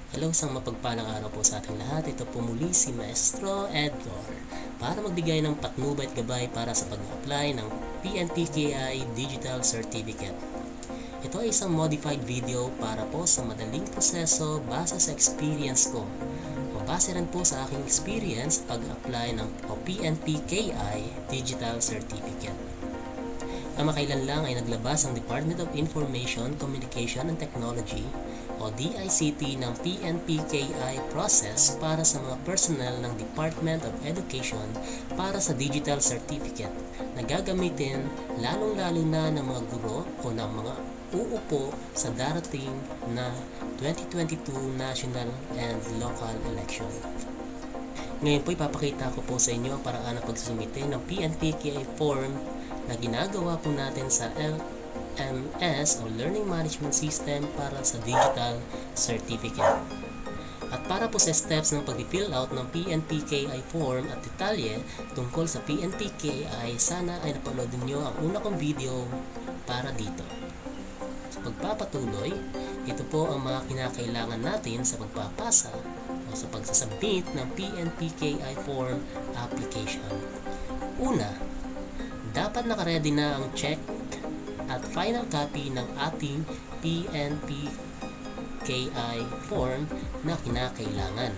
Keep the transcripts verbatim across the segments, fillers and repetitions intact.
Hello, isang mapagpalang araw po sa ating lahat. Ito po muli si Maestro Edgar para magbigay ng patnubay at gabay para sa pag-apply ng P N P K I Digital Certificate. Ito ay isang modified video para po sa madaling proseso base sa experience ko. Mabase rin po sa aking experience pag-apply ng P N P K I Digital Certificate. Kamakailan lang ay naglabas ang Department of Information, Communication and Technology o D I C T ng P N P K I process para sa mga personnel ng Department of Education para sa Digital Certificate na gagamitin lalong-lalo na ng mga guro o ng mga uupo sa darating na twenty twenty-two national and local election. Ngayon po ipapakita ko po sa inyo ang paraan ng pagsusumite ng P N P K I form na ginagawa po natin sa L M S o Learning Management System para sa Digital Certificate. At para po sa steps ng pag-fill out ng P N P K I form at detalye tungkol sa P N P K I, sana ay napanood niyo ang una kong video para dito. Sa pagpapatuloy, ito po ang mga kinakailangan natin sa pagpapasa o sa pagsasubmit ng P N P K I form application. Una, dapat nakaredy na ang check at final copy ng ating P N P K I form na kinakailangan.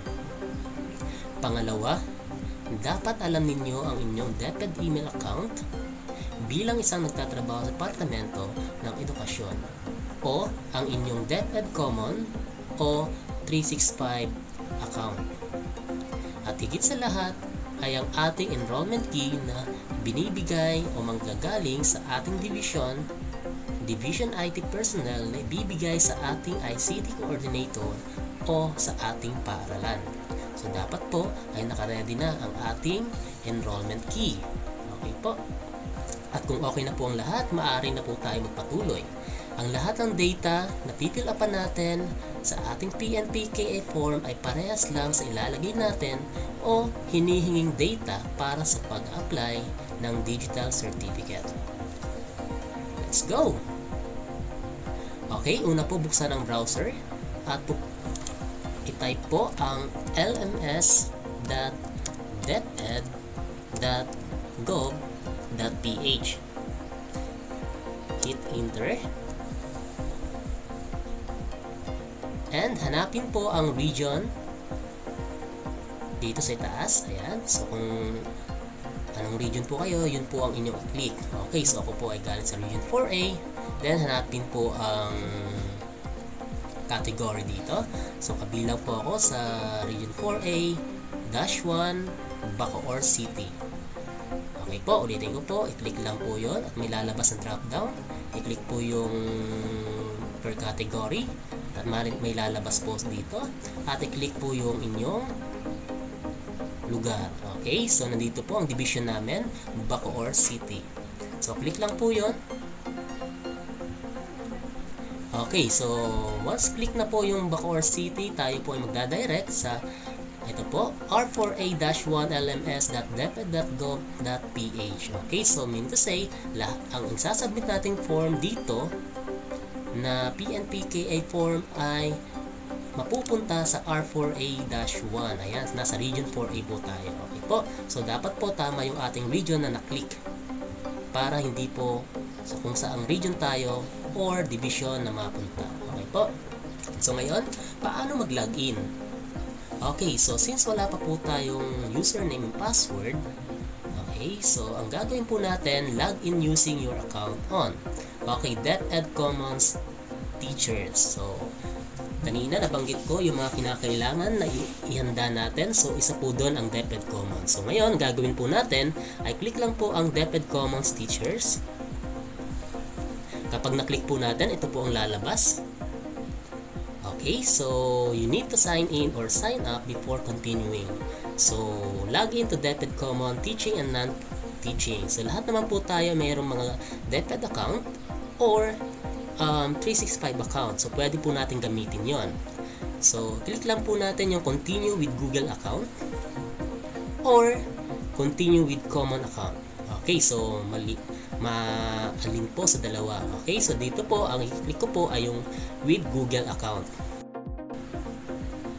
Pangalawa, dapat alam ninyo ang inyong DepEd email account bilang isang nagtatrabaho sa Departamento ng Edukasyon o ang inyong DepEd Common o three sixty-five account. At higit sa lahat ay ang ating enrollment key na binibigay o manggagaling sa ating division, Division I T personnel na ibibigay sa ating I C T coordinator o sa ating paaralan. So dapat po ay nakaredy na ang ating enrollment key. Okay po. At kung okay na po ang lahat, maaari na po tayo magpatuloy. Ang lahat ng data na pipill upan natin sa ating P N P K I form ay parehas lang sa ilalagay natin o hinihinging data para sa pag-apply ng Digital Certificate. Let's go! Okay, una po buksan ang browser at po, i-type po ang l m s dot deped dot gov dot p h. Hit enter. And hanapin po ang region dito sa itaas. Ayan. So kung anong region po kayo, yun po ang inyong i-click. Okay, so ako po ay galing sa region four A. Then hanapin po ang category dito. So kabilang po ako sa region four A dash one Bacoor City. Okay po, ulitin ko po. I-click lang po yun at may lalabas ang drop down. I-click po yung per category at may lalabas po dito at i-click po yung inyong lugar. Okay, so nandito po ang division namin, Bacoor City. So click lang po yon. Okay, so once click na po yung Bacoor City, tayo po ay magdadirect sa ito po, r four a dash one l m s dot deped dot gov dot p h. Okay, so mean to say, lahat ang isasubmit nating form dito na P N P K I form ay mapupunta sa r four a dash one. Ayan, nasa region four A po tayo. Okay po. So dapat po tama yung ating region na na-click para hindi po sa kung saang region tayo or division na mapunta. Okay po. So ngayon, paano mag-login? Okay, so since wala pa po tayong username and password, okay, so ang gagawin po natin, log in using your account on Okay, DepEd Commons Teachers. So, kanina nabanggit ko yung mga kinakailangan na ihanda natin. So, isa po doon ang DepEd Commons. So, ngayon, gagawin po natin ay click lang po ang DepEd Commons Teachers. Kapag na-click po natin, ito po ang lalabas. Okay, so you need to sign in or sign up before continuing. So, log in to DepEd Commons Teaching and Non-Teaching. So, lahat naman po tayo mayroong mga DepEd account or um, three sixty-five account. So, pwede po natin gamitin yon. So, click lang po natin yung continue with Google account or continue with common account. Okay, so mali maalin po sa dalawa. Okay, so dito po ang i-click ko po ay yung with Google account.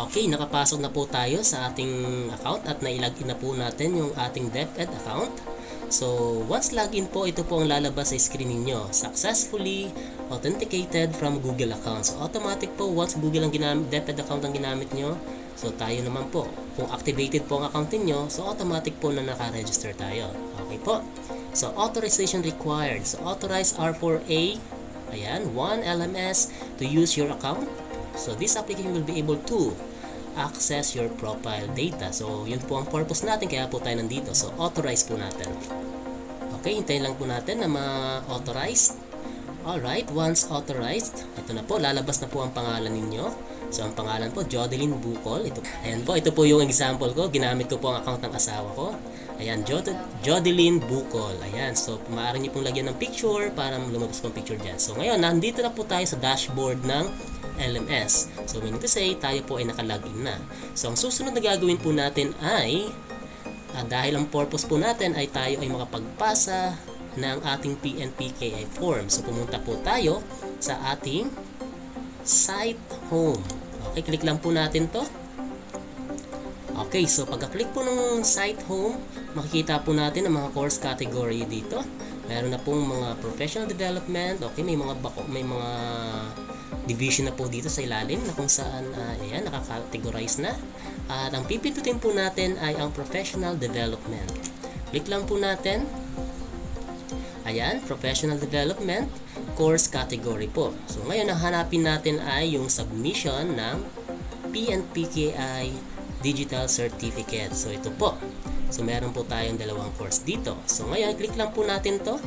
Okay, nakapasok na po tayo sa ating account at nailagin na po natin yung ating DepEd account. So, once login po, ito po ang lalabas sa screen ninyo. Successfully authenticated from Google account. So, automatic po once Google ang ginamit, DepEd account ang ginamit nyo. So, tayo naman po. Kung activated po ang account niyo, so automatic po na naka-register tayo. Okay po. So, authorization required. So, authorize R four A, ayan, one L M S to use your account. So, this application will be able to access your profile data. So, yun po ang purpose natin, kaya po tayo nandito. So, authorize po natin. Okay, hintayin lang po natin na ma-authorized. Alright, once authorized, ito na po, lalabas na po ang pangalan ninyo. So, ang pangalan po, Jodeline Bucol. Ito, ayan po, ito po yung example ko. Ginamit ko po ang account ng asawa ko. Ayan, Jod Jodeline Bucol. Ayan, so, maaari niyo pong lagyan ng picture para lumabas po ang picture dyan. So, ngayon, nandito na po tayo sa dashboard ng L M S. So, meaning to say, tayo po ay nakalagin na. So, ang susunod na gagawin po natin ay, uh, dahil ang purpose po natin ay tayo ay makapagpasa ng ating P N P K I form. So, pumunta po tayo sa ating site home. Okay, click lang po natin to. Okay, so pagka-click po ng site home, makikita po natin ang mga course category dito. Meron na pong mga professional development. Okay, may mga bako, may mga division na po dito sa ilalim na kung saan uh, ayan, nakaka-categorize na. At ang pipindutin po natin ay ang professional development. Click lang po natin. Ayan, professional development, course category po. So ngayon, ang hanapin natin ay yung submission ng P N P K I Digital Certificate. So ito po. So meron po tayong dalawang course dito. So ngayon, click lang po natin to.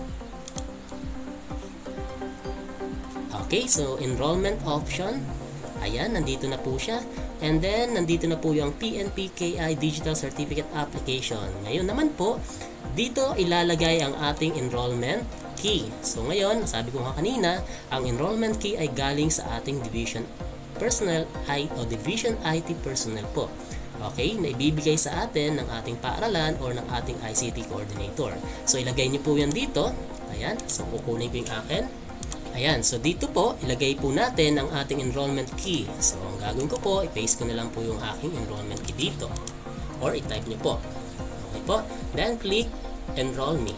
Okay, so enrollment option. Ayan, nandito na po siya. And then, nandito na po yung P N P K I Digital Certificate Application. Ngayon naman po, dito ilalagay ang ating enrollment key. So ngayon, sabi ko nga kanina, ang enrollment key ay galing sa ating division personnel I o division I T personnel po. Okay, na ibibigay sa atin ng ating paaralan or ng ating I C T coordinator. So ilagay niyo po yan dito. Ayan, so kukunin ko yung akin. Ayan, so dito po, ilagay po natin ang ating enrollment key. So, ang gagawin ko po, i-paste ko na lang po yung aking enrollment key dito. Or i-type nyo po. Okay po. Then, click Enroll Me.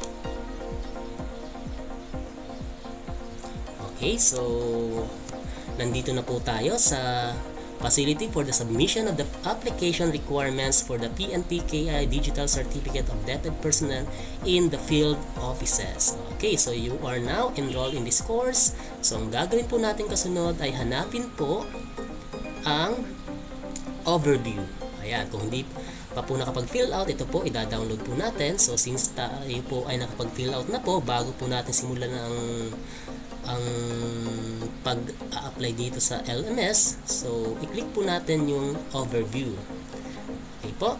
Okay, so, nandito na po tayo sa facility for the submission of the application requirements for the P N P K I Digital Certificate of DepEd Personnel in the field offices. Okay, so you are now enrolled in this course. So, ang gagawin po natin kasunod ay hanapin po ang overview. Ayan, kung hindi pa po nakapag-fill out, ito po, i-download po natin. So, since tayo po ay nakapag-fill out na po, bago po natin simulan ang ang pag-a-apply dito sa L M S, so i-click po natin yung overview. Okay po.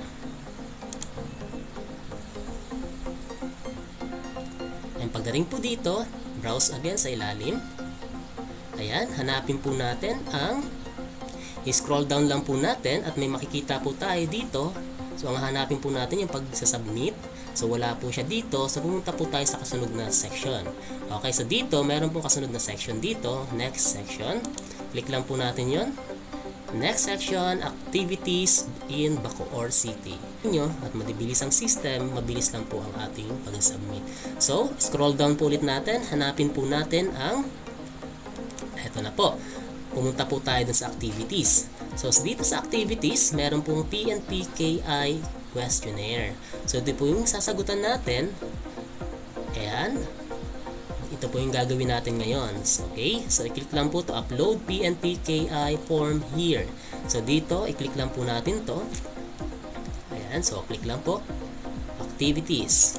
And pagdating po dito, browse again sa ilalim. Ayan, hanapin po natin ang i-scroll down lang po natin at may makikita po tayo dito. So ang hanapin po natin yung pag-submit. So wala po siya dito. So pumunta po tayo sa kasunod na section. Okay, so dito meron pong kasunod na section dito. Next section. Click lang po natin yon. Next section, activities in Bacoor City. Nyo, at madibilis ang system, mabilis lang po ang ating pag-submit. So, scroll down po ulit natin. Hanapin po natin ang eto na po. Pumunta po tayo dun sa activities. So, dito sa activities, meron pong P N P K I questionnaire. So, ito po yung sasagutan natin. Ayan. Ito po yung gagawin natin ngayon. So, okay. So, i-click lang po to upload P N P K I form here. So, dito, i-click lang po natin to. Ayan. So, click lang po. Activities.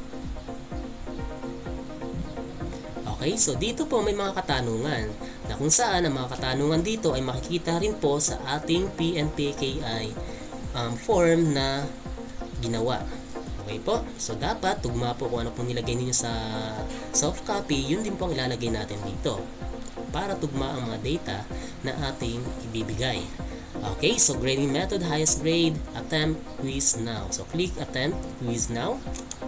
Okay. So, dito po may mga katanungan na kung saan ang mga katanungan dito ay makikita rin po sa ating P N P K I um, form na ginawa. Okay po? So, dapat tugma po kung ano pong nilagay ninyo sa soft copy, yun din po ang ilalagay natin dito para tugma ang mga data na ating ibibigay. Okay, so grading method, highest grade, attempt quiz now. So, click attempt quiz now.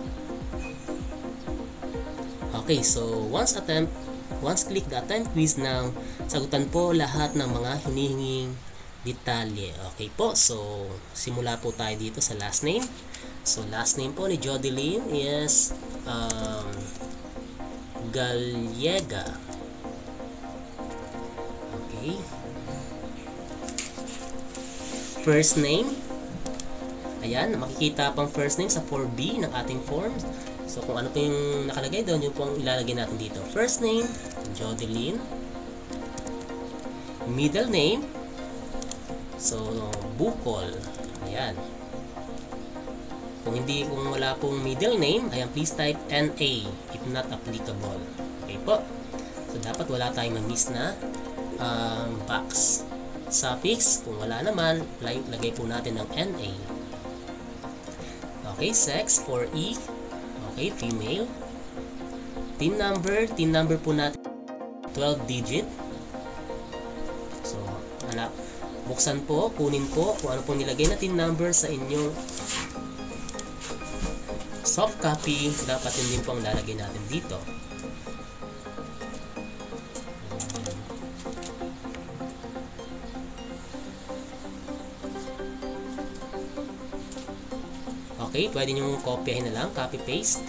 Okay, so once attempt, once click the attempt quiz now, sagutan po lahat ng mga hinihinging Detalye. Okay po, so simula po tayo dito sa last name. So last name po ni Jodeline is um, Gallega. Okay. First name, ayan, makikita pang first name sa four B ng ating form. So kung ano po yung nakalagay doon, yun po ang ilalagay natin dito. First name, Jodeline. Middle name, so Bukol. Ayan. Kung hindi, kung wala pong middle name, ayan, please type N A if not applicable. Okay po. So dapat wala tayong ma-miss na um, box. Suffix, kung wala naman, lagay po natin ng N A. Okay, sex for E. Okay, female. T I N number, T I N number po natin twelve digit. So, hanap, buksan po, kunin po kung ano po nilagay na T I N number sa inyong soft copy. Dapat yun din po ang lalagay natin dito. Okay, pwede nyo kopyahin na lang, copy paste.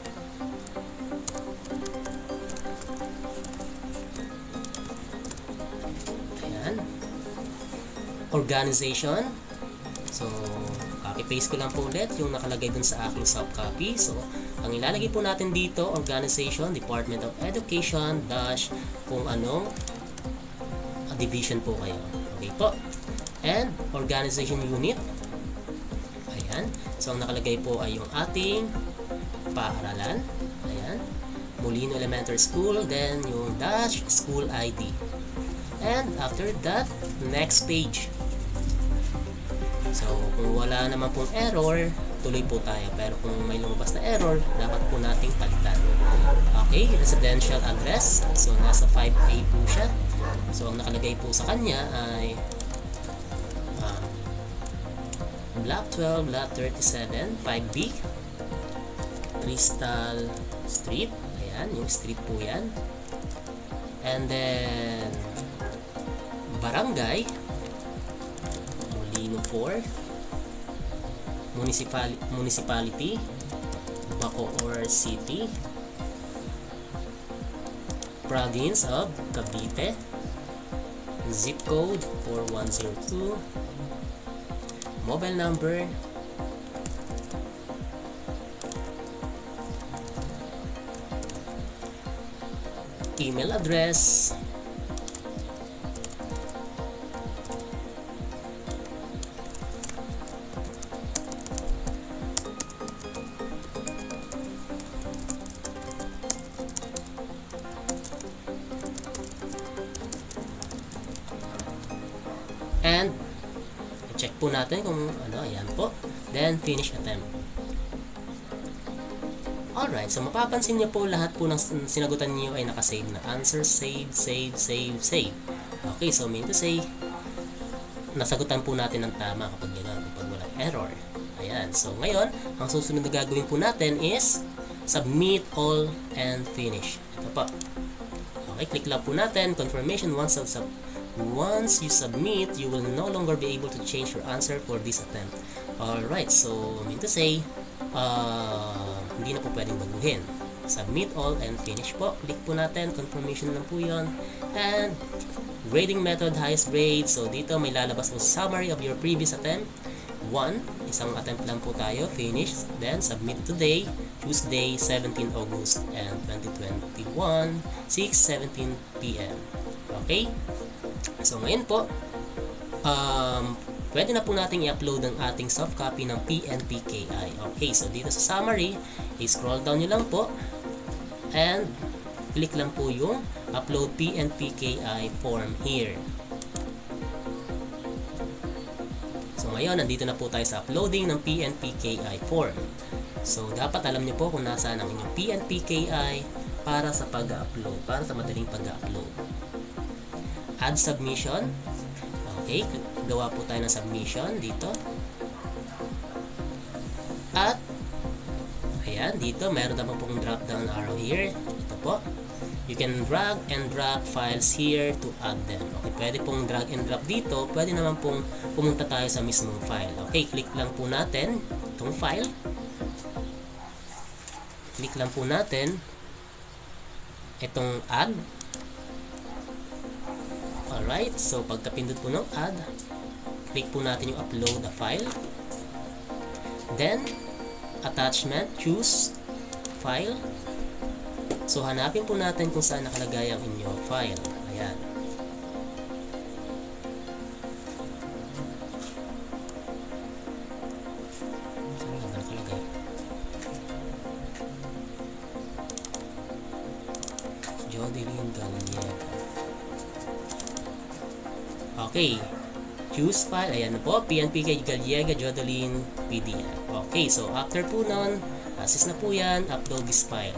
Ayan. Organization. So, copy paste ko lang po ulit yung nakalagay dun sa aking soft copy. So, ang ilalagay po natin dito, organization, Department of Education, dash, kung anong division po kayo. Okay po. And, organization unit. Ayan. So, ang nakalagay po ay yung ating paaralan. Ayan. Molino Elementary School. Then, yung dash school I D. And, after that, next page. So, kung wala naman pong error, tuloy po tayo. Pero kung may lumabas na error, dapat po nating palitan. Okay. Residential address. So, nasa five A po siya. So, ang nakalagay po sa kanya ay Block twelve, Lot thirty-seven, five B, Crystal Street. Ayan, yung street po yan. And then, Barangay, Molino four, Municipal Municipality, Bacoor City, Province of Cavite, Zip Code four one zero two, mobile number, email address, and check po natin kung ano, ayan po. Then, finish attempt. Alright, so mapapansin niyo po lahat po ng sinagutan niyo ay nakasave na. Answer, save, save, save, save. Okay, so mean to say, nasagutan po natin ng tama kapag gano'n, kapag walang error. Ayan, so ngayon, ang susunod na gagawin po natin is submit all and finish. Ito po. Okay, click lang po natin, confirmation once of sub Once you submit, you will no longer be able to change your answer for this attempt. Alright, so mean to say, uh, hindi na po pwedeng baguhin. Submit all and finish po. Click po natin, confirmation lang po yun. And grading method, highest grade. So dito may lalabas po summary of your previous attempt. one, isang attempt lang po tayo, finish. Then submit today, Tuesday, seventeenth August and twenty twenty-one, six seventeen p m Okay? So ngayon po, um, pwede na po nating i-upload ang ating soft copy ng P N P K I. Okay, so dito sa summary, i-scroll down nyo lang po and click lang po yung upload P N P K I form here. So ngayon, nandito na po tayo sa uploading ng P N P K I form. So dapat alam nyo po kung nasaan ang inyong P N P K I para sa pag-upload, para sa madaling pag-upload. Add submission. Okay, gawa po tayo ng submission dito. At ayan, dito meron naman pong drop down arrow here. Ito po. you can drag and drop files here to add them. Okay, pwede pong drag and drop dito, pwede naman pong pumunta tayo sa mismong file. Okay, click lang po natin itong file. Click lang po natin itong add. Alright, so pagkapindot po ng add, click po natin yung upload a file. Then, attachment, choose file. So, hanapin po natin kung saan nakalagay ang inyong file. Ayan. Saan nga ba nakalagay? Jodeline Galliega. Okay. Choose file. Ayan na po. P N P K Galliega Jodeline P D F. Okay. So, after po nun, assist na po yan. Upload this file.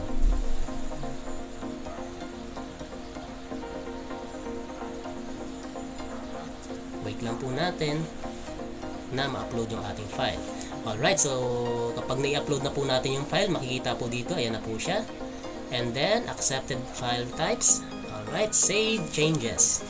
Wait lang po natin na ma-upload yung ating file. Alright, so kapag na-upload na po natin yung file, makikita po dito, ayan na po siya. And then, accepted file types. Alright, save changes.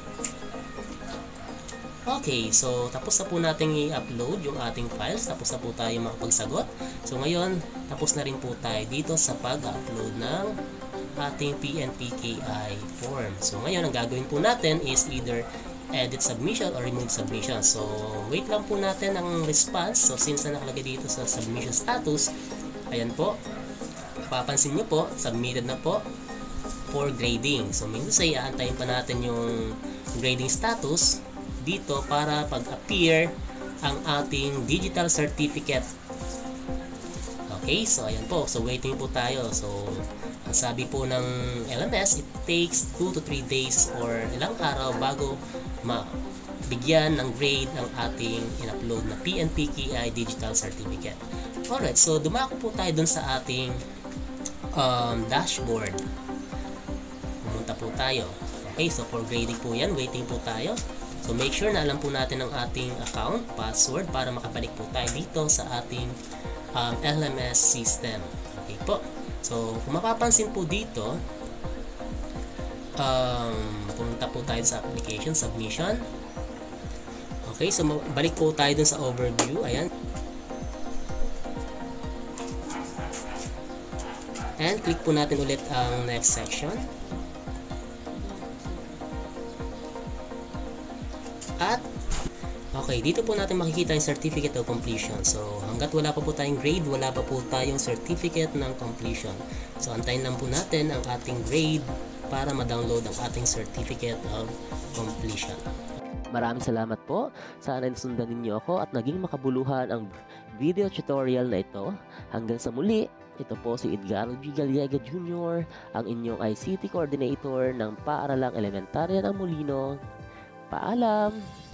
Okay, so tapos na po natin i-upload yung ating files. Tapos na po tayo makapagsagot. So ngayon, tapos na rin po tayo dito sa pag-upload ng ating P N P K I form. So ngayon, ang gagawin po natin is either edit submission or remove submission. So, wait lang po natin ang response. So, since na nakalagay dito sa submission status, ayan po, papansin nyo po, submitted na po for grading. So, meaning to say, aantayin pa natin yung grading status dito para pag-appear ang ating digital certificate. Okay, so ayan po. So, waiting po tayo. So, ang sabi po ng L M S, it takes two to three days or ilang araw bago mabigyan ng grade ang ating in-upload na P N P K I Digital Certificate. Alright, so dumako po tayo dun sa ating um, dashboard. Pumunta po tayo. Okay, so for grading po yan, waiting po tayo. So make sure na alam po natin ang ating account, password para makabalik po tayo dito sa ating um, L M S system. Okay po. So kung mapapansin po dito, um, pumunta po tayo sa application, submission. Okay, so balik po tayo dun sa overview. Ayan. And click po natin ulit ang next section. At okay, dito po natin makikita yung certificate of completion. So hanggat wala pa po tayong grade, wala pa po tayong certificate ng completion. So antayin lang po natin ang ating grade para ma-download ang ating certificate of completion. Maraming salamat po. Sana nasundan ninyo ako at naging makabuluhan ang video tutorial na ito. Hanggang sa muli, ito po si Edgardo G. Galliega Junior, ang inyong I C T Coordinator ng Paaralang Elementarya ng Molino. Paalam!